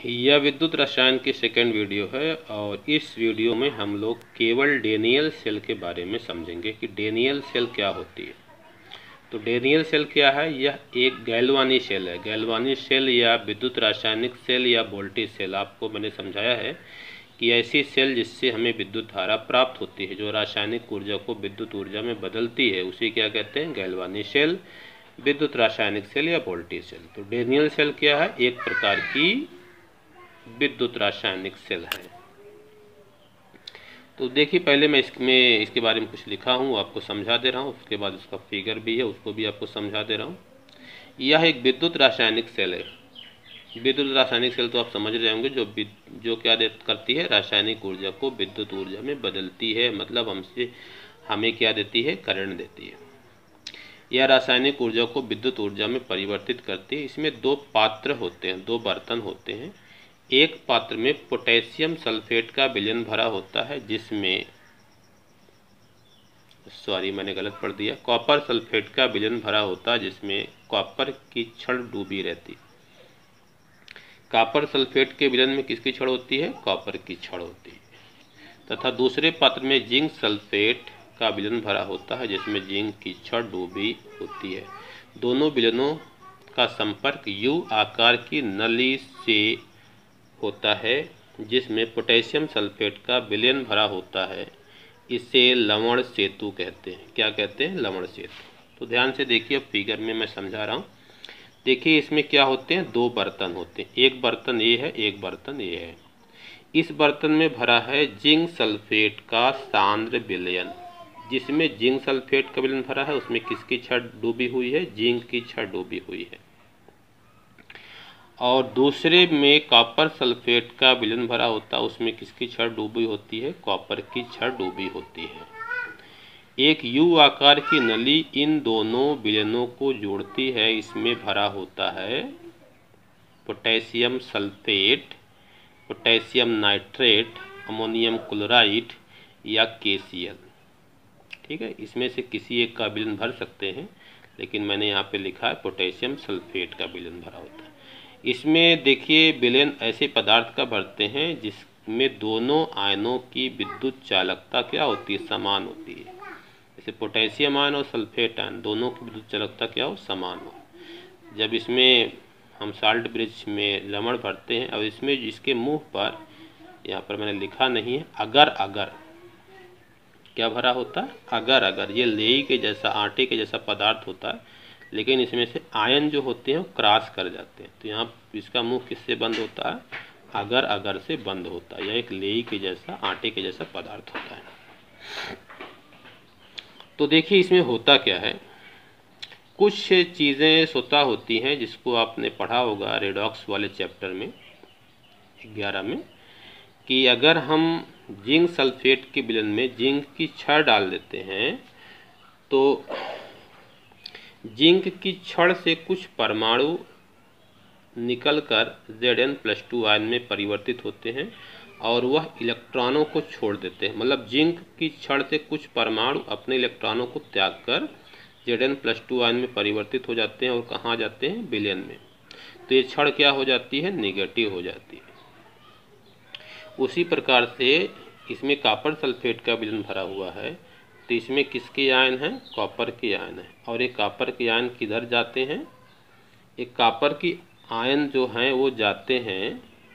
यह विद्युत रसायन की सेकेंड वीडियो है और इस वीडियो में हम लोग केवल डेनियल सेल के बारे में समझेंगे कि डेनियल सेल क्या होती है। तो डेनियल सेल क्या है? यह एक गैल्वानी सेल है। गैल्वानी सेल या विद्युत रासायनिक सेल या वोल्टेज सेल, आपको मैंने समझाया है कि ऐसी सेल जिससे हमें विद्युत धारा प्राप्त होती है, जो रासायनिक ऊर्जा को विद्युत ऊर्जा में बदलती है, उसे क्या कहते हैं? गैल्वानी सेल, विद्युत रासायनिक सेल या वोल्टेज सेल। तो डेनियल सेल क्या है? एक प्रकार की विद्युत रासायनिक सेल है। तो देखिए, पहले मैं इसके बारे में कुछ लिखा हूँ, आपको समझा दे रहा हूँ। उसके बाद इसका फिगर भी है, उसको भी आपको समझा दे रहा हूँ। यह एक विद्युत रासायनिक सेल है। विद्युत रासायनिक सेल तो आप समझ रहे होंगे, जो क्या करती है? रासायनिक ऊर्जा को विद्युत ऊर्जा में बदलती है, मतलब हमें क्या देती है? करंट देती है। यह रासायनिक ऊर्जा को विद्युत ऊर्जा में परिवर्तित करती है। इसमें दो पात्र होते हैं, दो बर्तन होते हैं। एक पात्र में पोटेशियम सल्फेट का विलयन भरा होता है, जिसमें मैंने गलत पढ़ दिया, कॉपर सल्फेट का विलयन भरा होता है, जिसमें कॉपर की छड़ डूबी रहती। कॉपर सल्फेट के विलयन में किसकी छड़ होती है? कॉपर की छड़ होती है। तथा दूसरे पात्र में जिंक सल्फेट का विलयन भरा होता है, जिसमें जिंक की छड़ डूबी होती है। दोनों विलयनों का संपर्क यू आकार की नली से होता है, जिसमें पोटेशियम सल्फेट का विलयन भरा होता है। इसे लवण सेतु कहते हैं। क्या कहते हैं? लवण सेतु। तो ध्यान से देखिए, अब फिगर में मैं समझा रहा हूँ। देखिए, इसमें क्या होते हैं? दो बर्तन होते हैं। एक बर्तन ये है, एक बर्तन ये है। इस बर्तन में भरा है जिंक सल्फेट का सांद्र विलयन। जिसमें जिंक सल्फेट का विलयन भरा है, उसमें किसकी छड़ डूबी हुई है? जिंक की छड़ डूबी हुई है। और दूसरे में कॉपर सल्फेट का विलयन भरा होता है, उसमें किसकी छड़ डूबी होती है? कॉपर की छड़ डूबी होती है। एक यू आकार की नली इन दोनों विलयनों को जोड़ती है। इसमें भरा होता है potassium sulphate, potassium nitrate, ammonium chloride या KCl। ठीक है, इसमें से किसी एक का विलयन भर सकते हैं, लेकिन मैंने यहाँ पे लिखा है पोटेशियम सल्फेट का विलयन भरा होता है। इसमें देखिए, विलयन ऐसे पदार्थ का भरते हैं जिसमें दोनों आयनों की विद्युत चालकता क्या होती है? समान होती है। जैसे पोटेशियम आयन और सल्फेट आयन, दोनों की विद्युत चालकता क्या हो? समान हो। जब इसमें हम साल्ट ब्रिज में लवण भरते हैं, और इसमें जिसके मुंह पर, यहाँ पर मैंने लिखा नहीं है, अगर अगर क्या भरा होता है? अगर अगर। ये लेई के जैसा, आटे के जैसा पदार्थ होता है, लेकिन इसमें से आयन जो होते हैं वो क्रॉस कर जाते हैं। तो यहाँ इसका मुंह किससे बंद होता है? अगर अगर से बंद होता है। यह एक लेई के जैसा, आटे के जैसा पदार्थ होता है। तो देखिए, इसमें होता क्या है? कुछ चीज़ें स्वतः होती हैं, जिसको आपने पढ़ा होगा रेडॉक्स वाले चैप्टर में 11 में, कि अगर हम जिंक सल्फेट के विलयन में जिंक की छड़ डाल देते हैं, तो जिंक की छड़ से कुछ परमाणु निकलकर Zn+2 आयन में परिवर्तित होते हैं और वह इलेक्ट्रॉनों को छोड़ देते हैं। मतलब जिंक की छड़ से कुछ परमाणु अपने इलेक्ट्रॉनों को त्याग कर Zn+2 आयन में परिवर्तित हो जाते हैं और कहाँ जाते हैं? विलयन में। तो ये छड़ क्या हो जाती है? निगेटिव हो जाती है। उसी प्रकार से इसमें कॉपर सल्फेट का विलयन भरा हुआ है, तो इसमें किसके आयन हैं? कॉपर के आयन है। और ये कॉपर के आयन किधर जाते हैं? एक कॉपर की आयन जो हैं वो जाते हैं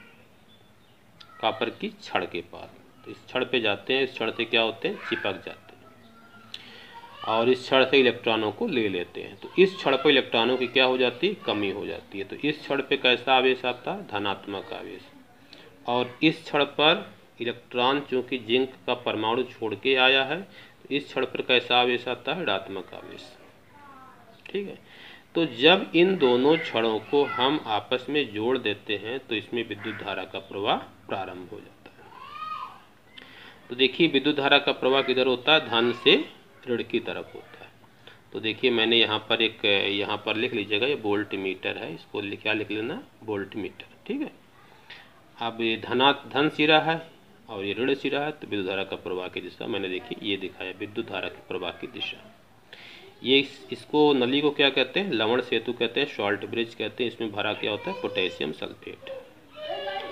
कॉपर की छड़ के पास। तो इस छड़ पे जाते हैं, इस छड़ से क्या होते हैं? चिपक जाते हैं और इस छड़ से इलेक्ट्रॉनों को ले लेते हैं। तो इस छड़ पर इलेक्ट्रॉनों की क्या हो जाती है? कमी हो जाती है। तो इस छड़ पे कैसा आवेश आता है? धनात्मक आवेश। और इस छड़ पर इलेक्ट्रॉन चूंकि जिंक का परमाणु छोड़ के आया है, तो इस छड़ पर कैसा आवेश आता है? ऋणात्मक आवेश। ठीक है। तो जब इन दोनों छड़ों को हम आपस में जोड़ देते हैं, तो इसमें विद्युत धारा का प्रवाह प्रारंभ हो जाता है। तो देखिए, विद्युत धारा का प्रवाह किधर होता है? धन से ऋण की तरफ होता है। तो देखिए, मैंने यहाँ पर लिख लीजिएगा, ये वोल्ट मीटर है, इसको क्या लिख लेना? Volt meter. ठीक है। अब ये धन सिरा है और ये ऋण सिरा है, तो विद्युत धारा का प्रवाह की दिशा मैंने देखिए ये दिखाया, विद्युत धारा के प्रवाह की दिशा। ये इसको, नली को क्या कहते हैं? लवण सेतु कहते हैं, सॉल्ट ब्रिज कहते हैं। इसमें भरा क्या होता है? Potassium sulphate.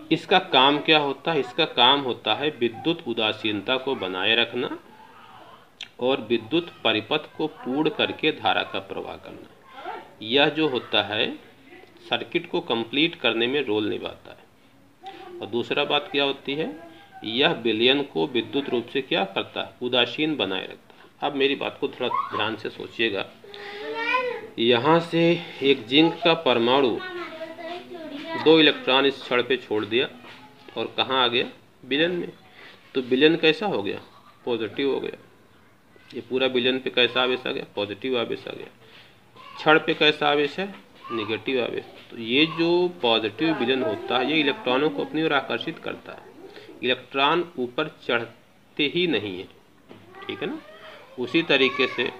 इसका काम क्या होता है? इसका काम होता है विद्युत उदासीनता को बनाए रखना और विद्युत परिपथ को पूर्ण करके धारा का प्रवाह करना। यह जो होता है सर्किट को कंप्लीट करने में रोल निभाता है। और दूसरा बात क्या होती है? यह विलयन को विद्युत रूप से क्या करता है? उदासीन बनाए रखता है। अब मेरी बात को थोड़ा ध्यान से सोचिएगा। यहाँ से एक जिंक का परमाणु 2 इलेक्ट्रॉन इस छड़ पे छोड़ दिया और कहाँ आ गया? विलयन में। तो विलयन कैसा हो गया? पॉजिटिव हो गया। ये पूरा विलयन पे कैसा आवेश आ गया? पॉजिटिव आवेश आ गया। छड़ पे कैसा आवेश है? निगेटिव आवेश। तो ये जो पॉजिटिव विलयन होता है ये इलेक्ट्रॉनों को अपनी ओर आकर्षित करता है। इलेक्ट्रॉन ऊपर चढ़ते ही नहीं है, ठीक है ना। उसी तरीके से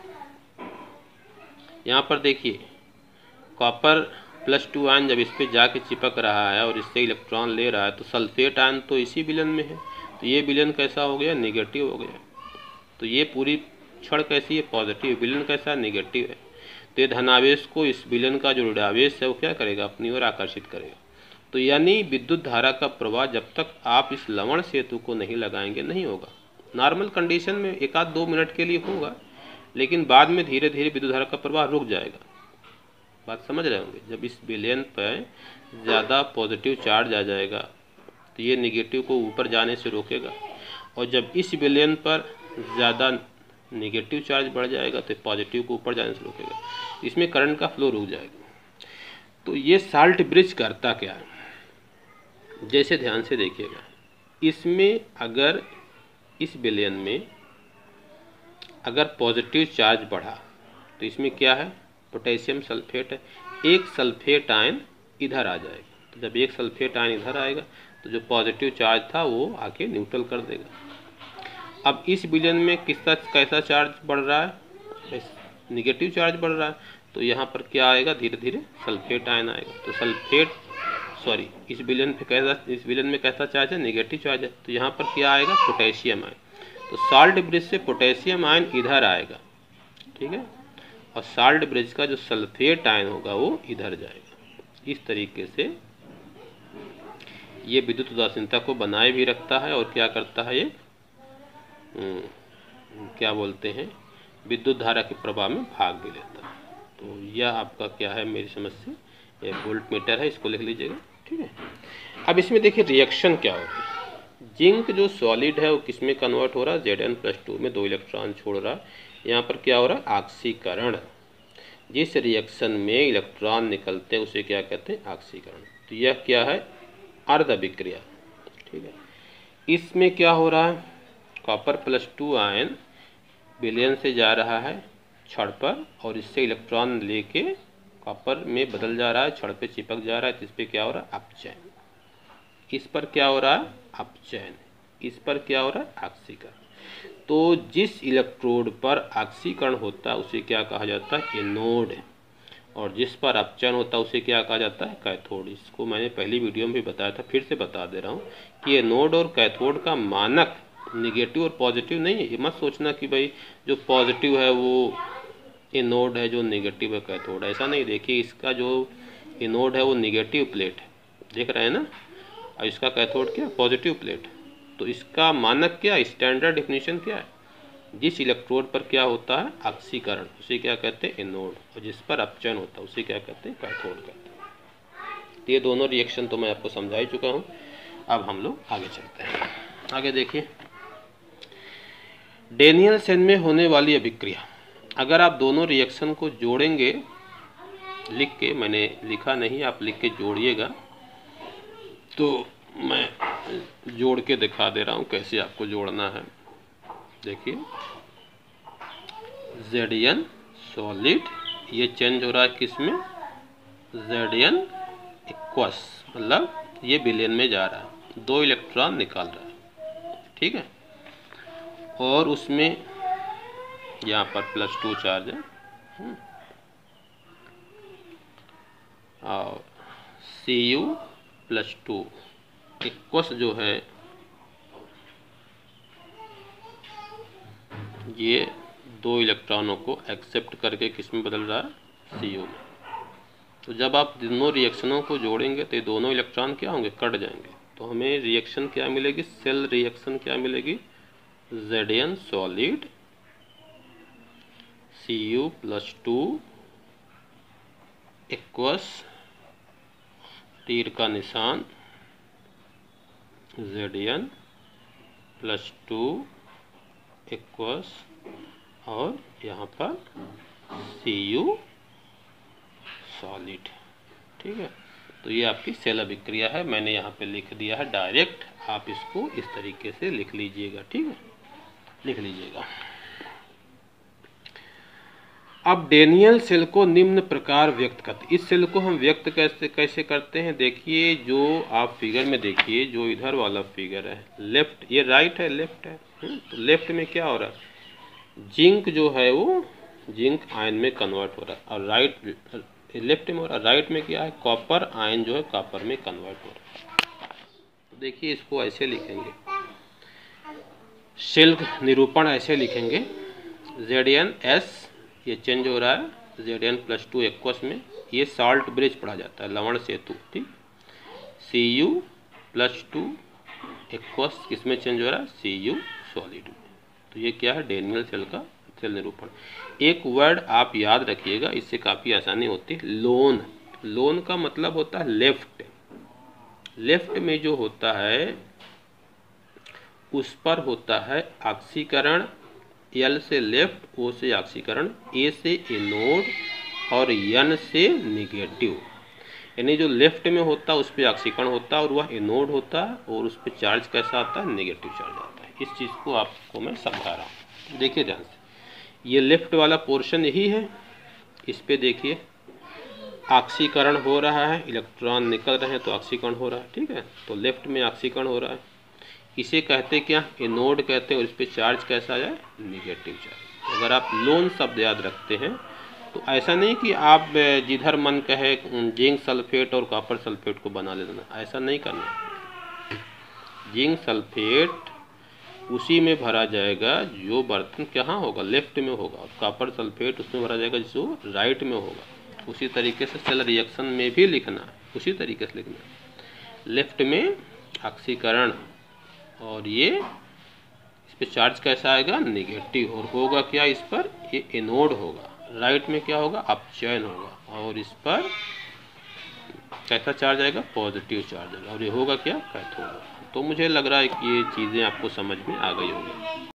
यहाँ पर देखिए कॉपर +2 आयन जब इस पे जाके चिपक रहा है और इससे इलेक्ट्रॉन ले रहा है तो सल्फेट आयन तो इसी विलयन में है, तो ये विलयन कैसा हो गया? निगेटिव हो गया। तो ये पूरी छड़ कैसी है? पॉजिटिव। विलयन कैसा? निगेटिव है। तो ये धनावेश को इस विलयन का जो ऋणावेश है वो क्या करेगा? अपनी ओर आकर्षित करेगा। तो यानी विद्युत धारा का प्रवाह जब तक आप इस लवण सेतु को नहीं लगाएंगे नहीं होगा। नॉर्मल कंडीशन में 1-2 मिनट के लिए होगा, लेकिन बाद में धीरे धीरे विद्युत धारा का प्रवाह रुक जाएगा। बात समझ रहे होंगे। जब इस विलयन पर ज़्यादा पॉजिटिव चार्ज आ जाएगा तो ये निगेटिव को ऊपर जाने से रोकेगा, और जब इस विलयन पर ज़्यादा नेगेटिव चार्ज बढ़ जाएगा तो पॉजिटिव को ऊपर जाने से रोकेगा। इसमें करंट का फ्लो रुक जाएगा। तो ये साल्ट ब्रिज करता क्या है? जैसे ध्यान से देखिएगा, इसमें अगर इस विलयन में अगर पॉजिटिव चार्ज बढ़ा तो इसमें क्या है? पोटेशियम सल्फेट है। एक सल्फेट आयन इधर आ जाएगा। तो जब एक सल्फेट आयन इधर आएगा तो जो पॉजिटिव चार्ज था वो आके न्यूट्रल कर देगा। अब इस विलयन में कैसा चार्ज बढ़ रहा है? निगेटिव चार्ज बढ़ रहा है। तो यहाँ पर क्या आएगा? धीरे धीरे सल्फेट आयन आएगा। तो इस विलयन में कैसा चार्ज है? निगेटिव चार्ज है। तो यहाँ पर क्या आएगा? Potassium ion. तो साल्ट ब्रिज से पोटेशियम आयन इधर आएगा, ठीक है, और साल्ट ब्रिज का जो सल्फेट आयन होगा वो इधर जाएगा। इस तरीके से ये विद्युत उदासीनता को बनाए भी रखता है और क्या करता है? ये क्या बोलते हैं? विद्युत धारा के प्रवाह में भाग भी लेता है। तो यह आपका क्या है मेरी समझ से? ये वोल्ट मीटर है, इसको लिख लीजिएगा, ठीक है। अब इसमें देखिए रिएक्शन क्या हो रही है। जिंक जो सॉलिड है वो किस में कन्वर्ट हो रहा है? Zn+2 में 2 इलेक्ट्रॉन छोड़ रहा है। यहाँ पर क्या हो रहा है? ऑक्सीकरण। जिस रिएक्शन में इलेक्ट्रॉन निकलते हैं उसे क्या कहते हैं? ऑक्सीकरण। तो यह क्या है? अर्ध अभिक्रिया, ठीक है। इसमें क्या हो रहा है? कॉपर +2 आयन विलयन से जा रहा है छड़ पर और इससे इलेक्ट्रॉन लेके कॉपर में बदल जा रहा है, छड़ पे चिपक जा रहा है। तो इस पर क्या हो रहा है? अपचयन। इस पर क्या हो रहा है? अपचयन। इस पर क्या हो रहा है? ऑक्सीकरण। तो जिस इलेक्ट्रोड पर ऑक्सीकरण होता है उसे क्या कहा जाता है? एनोड। और जिस पर अपचयन होता है उसे क्या कहा जाता है? कैथोड। इसको मैंने पहली वीडियो में भी बताया था, फिर से बता दे रहा हूँ कि एनोड और कैथोड का मानक निगेटिव और पॉजिटिव नहीं है। ये मत सोचना कि भाई जो पॉजिटिव है वो एनोड है, जो नेगेटिव है कैथोड। ऐसा नहीं। देखिए इसका जो एनोड है वो निगेटिव प्लेट है, देख रहे हैं ना, और इसका कैथोड क्या? Positive plate. तो इसका मानक क्या? स्टैंडर्ड डेफिनेशन क्या है? जिस इलेक्ट्रोड पर क्या होता है? ऑक्सीकरण, उसे क्या कहते हैं? एनोड। और जिस पर अपचयन होता है उसे क्या कहते हैं? कैथोड कहते हैं। तो ये दोनों रिएक्शन तो मैं आपको समझा ही चुका हूँ। अब हम लोग आगे चलते हैं। आगे देखिए डेनियल-सेन में होने वाली अभिक्रिया। अगर आप दोनों रिएक्शन को जोड़ेंगे, लिख के, मैंने लिखा नहीं, आप लिख के जोड़िएगा, तो मैं जोड़ के दिखा दे रहा हूँ कैसे आपको जोड़ना है। देखिए Zn सॉलिड, ये चेंज हो रहा है किस में? Zn एक्वस, मतलब ये विलयन में जा रहा है, 2 इलेक्ट्रॉन निकाल रहा है, ठीक है। और उसमें यहाँ पर +2 चार्ज है और Cu+2 एक्वस जो है ये 2 इलेक्ट्रॉनों को एक्सेप्ट करके किस में बदल रहा है? Cu में। तो जब आप दोनों रिएक्शनों को जोड़ेंगे तो ये दोनों इलेक्ट्रॉन क्या होंगे? कट जाएंगे। तो हमें रिएक्शन क्या मिलेगी, सेल रिएक्शन क्या मिलेगी, Zn सॉलिड Cu+2 इक्वस तीर का निशान Zn+2 इक्वस और यहाँ पर Cu सॉलिड। ठीक है, तो ये आपकी सेल अभिक्रिया है, मैंने यहाँ पे लिख दिया है डायरेक्ट, आप इसको इस तरीके से लिख लीजिएगा। ठीक है, लिख लीजिएगा। अब डेनियल सेल को निम्न प्रकार व्यक्त करते, इस सेल को हम व्यक्त कैसे करते हैं, देखिए जो आप फिगर में देखिए, जो इधर वाला फिगर है लेफ्ट, ये राइट है लेफ्ट है, तो लेफ्ट में क्या हो रहा है, जिंक जो है वो जिंक आयन में कन्वर्ट हो रहा है, और राइट लेफ्ट में हो रहा है, राइट में क्या है, कॉपर आयन जो है कॉपर में कन्वर्ट हो रहा है। तो देखिए इसको ऐसे लिखेंगे, सेल निरूपण ऐसे लिखेंगे, Zn(S) ये चेंज हो रहा है Zn+2 एक्वस में, ये साल्ट ब्रिज पढ़ा जाता है, लवण सेतु। ठीक, Cu+2 एक्वस किसमें चेंज हो रहा है, Cu सॉलिड में। तो ये क्या है, डेनियल सेल का सेल निरूपण। एक वर्ड आप याद रखिएगा, इससे काफ़ी आसानी होती है, लोन। लोन का मतलब होता है लेफ्ट। लेफ्ट में जो होता है उस पर होता है ऑक्सीकरण, L से लेफ्ट, O से ऑक्सीकरण, A से एनोड और N से निगेटिव। यानी जो लेफ्ट में होता है उस पर ऑक्सीकरण होता है और वह एनोड होता है, और उस पर चार्ज कैसा आता है, नेगेटिव चार्ज आता है। इस चीज़ को आपको मैं समझा रहा हूँ, देखिए ध्यान से, ये लेफ्ट वाला पोर्शन यही है, इस पे देखिए ऑक्सीकरण हो रहा है, इलेक्ट्रॉन निकल रहे हैं तो ऑक्सीकरण हो रहा है। ठीक है, तो लेफ्ट में ऑक्सीकरण हो रहा है, इसे कहते क्या, एनोड कहते हैं, और इस पर चार्ज कैसा आ जाए, निगेटिव चार्ज। अगर आप लोन शब्द याद रखते हैं तो ऐसा नहीं कि आप जिधर मन कहे जिंक सल्फेट और कॉपर सल्फेट को बना लेना, ऐसा नहीं करना। जिंक सल्फेट उसी में भरा जाएगा जो बर्तन कहाँ होगा, लेफ्ट में होगा, और कॉपर सल्फेट उसमें भरा जाएगा जो राइट में होगा। उसी तरीके से सेल रिएक्शन में भी लिखना है, उसी तरीके से लिखना है, लेफ्ट में ऑक्सीकरण और ये इस पर चार्ज कैसा आएगा, निगेटिव, और होगा क्या, इस पर ये एनोड होगा, राइट में क्या होगा, अपचयन होगा, और इस पर कैसा चार्ज आएगा, पॉजिटिव चार्ज आएगा, और ये होगा क्या, कैथोड। तो मुझे लग रहा है कि ये चीज़ें आपको समझ में आ गई होंगी।